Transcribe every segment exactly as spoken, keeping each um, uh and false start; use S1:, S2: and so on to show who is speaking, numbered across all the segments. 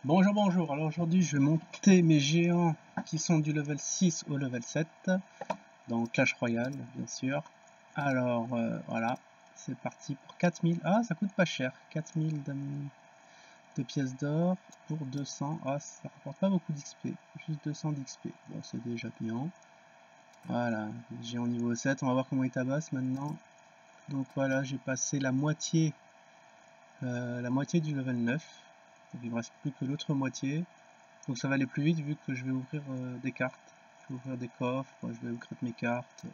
S1: Bonjour, bonjour. Alors aujourd'hui, je vais monter mes géants qui sont du level six au level sept dans Clash Royale, bien sûr. Alors euh, voilà, c'est parti pour quatre mille. Ah, ça coûte pas cher. quatre mille de, de pièces d'or pour deux cents. Ah, ça rapporte pas beaucoup d'X P. Juste deux cents d'X P. Bon, c'est déjà bien. Voilà, géant niveau sept. On va voir comment il tabasse maintenant. Donc voilà, j'ai passé la moitié, euh, la moitié du level neuf. Donc il me reste plus que l'autre moitié. Donc ça va aller plus vite vu que je vais ouvrir euh, des cartes. Je vais ouvrir des coffres, je vais ouvrir mes cartes.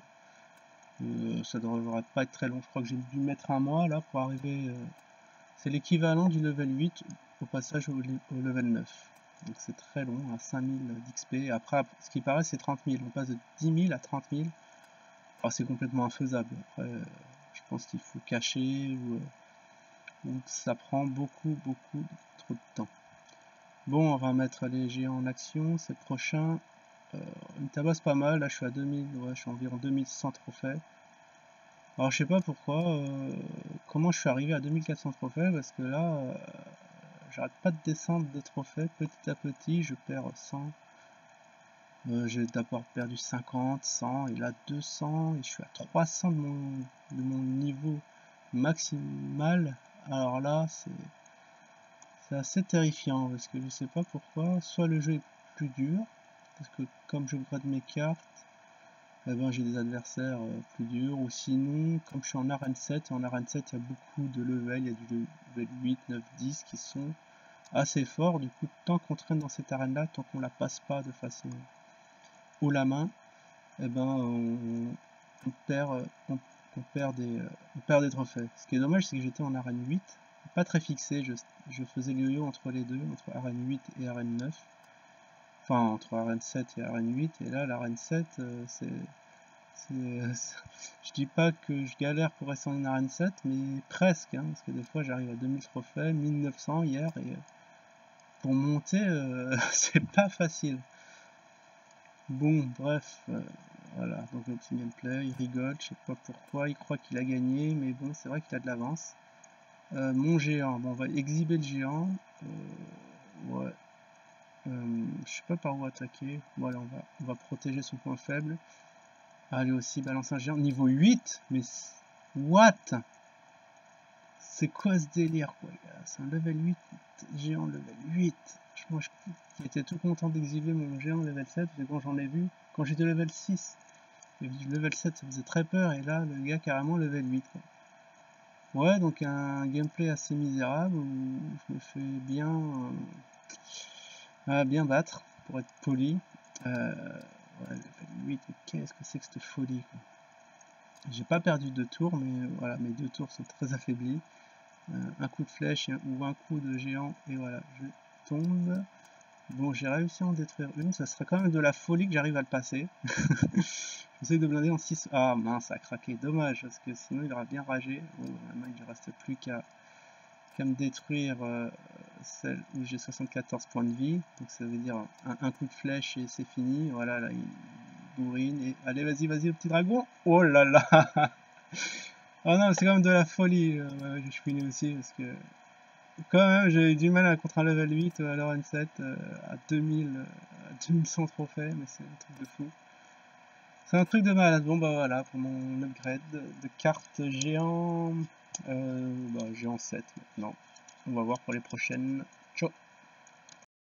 S1: Euh, ça devrait pas être très long. Je crois que j'ai dû mettre un mois là pour arriver. Euh, c'est l'équivalent du level huit au passage au, au level neuf. Donc c'est très long, à cinq mille d'X P. Après, ce qui paraît, c'est trente mille. On passe de dix mille à trente mille. Oh, c'est complètement infaisable. Après, euh, je pense qu'il faut cacher ou, euh, ou que ça prend beaucoup, beaucoup trop de temps. Bon, on va mettre les géants en action, c'est le prochain. Euh, il me tabasse pas mal, là je suis à deux mille, ouais, je suis environ deux mille cent trophées. Alors je sais pas pourquoi, euh, comment je suis arrivé à deux mille quatre cents trophées, parce que là, euh, j'arrête pas de descendre de trophées, petit à petit, je perds cent. Euh, j'ai d'abord perdu cinquante, cent, et là deux cents, et je suis à trois cents de mon, de mon niveau maximal. Alors là, c'est c'est assez terrifiant, parce que je sais pas pourquoi, soit le jeu est plus dur, parce que comme je grade mes cartes, eh ben, j'ai des adversaires euh, plus durs, ou sinon, comme je suis en arène sept, et en arène sept il y a beaucoup de level, il y a du level huit, neuf, dix qui sont assez forts, du coup tant qu'on traîne dans cette arène là, tant qu'on la passe pas de façon haut la main, eh ben, on, on perd, euh, on, on perd des, euh, on perd des trophées. Ce qui est dommage, c'est que j'étais en arène huit, pas très fixé, je, je faisais le yo-yo entre les deux, entre arène huit et arène neuf, enfin entre arène sept et arène huit, et là l'arène sept, euh, c'est C'est- Je dis pas que je galère pour rester en arène sept, mais presque, hein, parce que des fois j'arrive à deux mille trophées, mille neuf cents hier, et euh, pour monter, euh, c'est pas facile. Bon, bref, euh, voilà, donc le petit gameplay, il rigole, je sais pas pourquoi, il croit qu'il a gagné, mais bon, c'est vrai qu'il a de l'avance. Euh, mon géant, bon, on va exhiber le géant, euh, ouais, euh, je sais pas par où attaquer, voilà, on va, on va protéger son point faible. Allez aussi, balance un géant, niveau huit, mais what? C'est quoi ce délire, quoi, gars? C'est un level huit, géant level huit. Moi, j'étais tout content d'exhiber mon géant level sept, mais quand j'en ai vu, quand j'étais level six, et du level sept, ça faisait très peur, et là, le gars, carrément level huit, quoi. Ouais, donc un gameplay assez misérable, où je me fais bien, euh, bien battre, pour être poli. Euh, ouais, level huit, mais qu'est-ce que c'est que cette folie, quoi. J'ai pas perdu de tours, mais voilà, mes deux tours sont très affaiblis. Un coup de flèche ou un coup de géant, et voilà, je tombe. Bon, j'ai réussi à en détruire une, ça serait quand même de la folie que j'arrive à le passer. J'essaie de blinder en six. Ah mince, ça a craqué, dommage, parce que sinon il aura bien ragé. Bon, maintenant il ne reste plus qu'à qu'à me détruire euh, celle où j'ai soixante-quatorze points de vie. Donc ça veut dire un, un coup de flèche et c'est fini. Voilà, là il bourrine. Et allez, vas-y, vas-y, le petit dragon. Oh là là. Oh non, c'est quand même de la folie. Euh, ouais, je suis né aussi parce que quand même, j'ai eu du mal à contre un level huit à l'O N sept euh, à deux mille, euh, à deux mille cent trophées, mais c'est un truc de fou. C'est un truc de malade. Bon, bah voilà, pour mon upgrade de carte géant, euh, bah, géant sept maintenant. On va voir pour les prochaines. Ciao!